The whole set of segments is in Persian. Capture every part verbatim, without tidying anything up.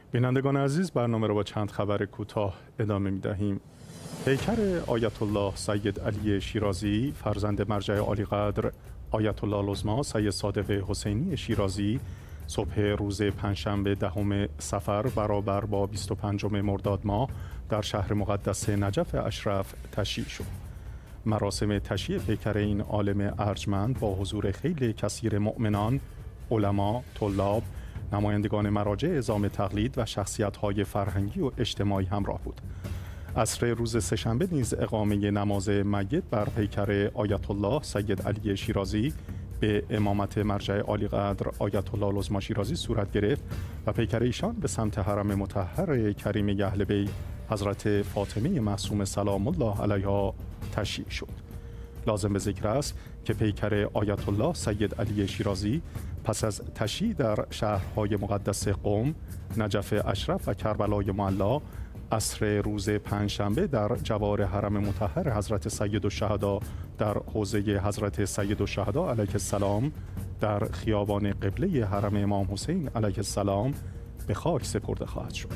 بینندگان عزیز، برنامه را با چند خبر کوتاه ادامه می دهیم. پیکر آیت الله سید علی شیرازی فرزند مرجع عالی قدر آیت الله العظمی سید صادق حسینی شیرازی صبح روز پنجشنبه دهم صفر برابر با بیست و پنجم مرداد ماه در شهر مقدس نجف اشرف تشییع شد. مراسم تشییع پیکر این عالم ارجمند با حضور خیلی کثیر مؤمنان، علما، طلاب، نمایندگان مراجع اعزام تقلید و شخصیت‌های فرهنگی و اجتماعی همراه بود. عصر روز سه‌شنبه نیز اقامه نماز میت بر پیکر آیت الله سید علی شیرازی به امامت مرجع عالی قدر آیت الله العظمی شیرازی صورت گرفت و پیکر ایشان به سمت حرم مطهر کریم اهل بیت حضرت فاطمه معصومه سلام الله علیها تشییع شد. لازم به ذکر است که پیکر آیت الله سید علی شیرازی پس از تشییع در شهرهای مقدس قم، نجف اشرف و کربلای معلی عصر روز پنجشنبه در جوار حرم مطهر حضرت سید الشهدا در حوزه حضرت سید الشهدا علیه السلام در خیابان قبله حرم امام حسین علیه السلام به خاک سپرده خواهد شد.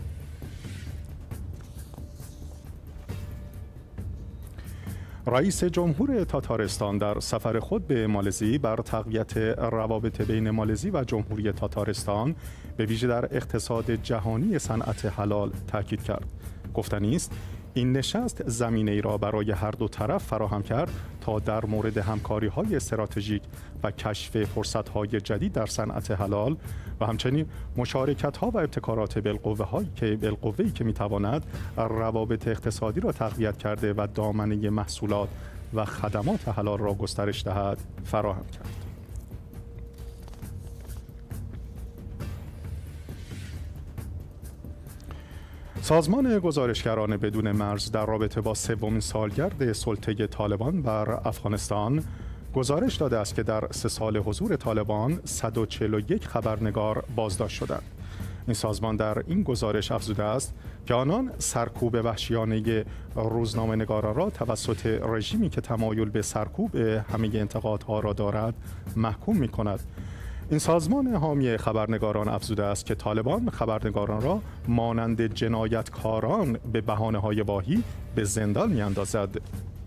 رئیس جمهور تاتارستان در سفر خود به مالزی بر تقویت روابط بین مالزی و جمهوری تاتارستان به ویژه در اقتصاد جهانی صنعت حلال تاکید کرد. گفتنی است این نشست زمینه ای را برای هر دو طرف فراهم کرد تا در مورد همکاری‌های استراتژیک و کشف فرصت‌های جدید در صنعت حلال و همچنین مشارکت‌ها و ابتکارات بالقوه‌هایی که بالقوه‌ای که می‌تواند روابط اقتصادی را تقویت کرده و دامنه محصولات و خدمات حلال را گسترش دهد فراهم کرد. سازمان گزارشگران بدون مرز در رابطه با سومین سالگرد سلطه طالبان بر افغانستان گزارش داده است که در سه سال حضور طالبان صد و چهل و یک خبرنگار بازداشت شدند. این سازمان در این گزارش افزوده است که آنان سرکوب وحشیانه روزنامه‌نگاران را توسط رژیمی که تمایل به سرکوب همه انتقادها را دارد محکوم می‌کند. این سازمان حامی خبرنگاران افزوده است که طالبان خبرنگاران را مانند جنایتکاران به بهانه‌های واهی به زندان می‌اندازد.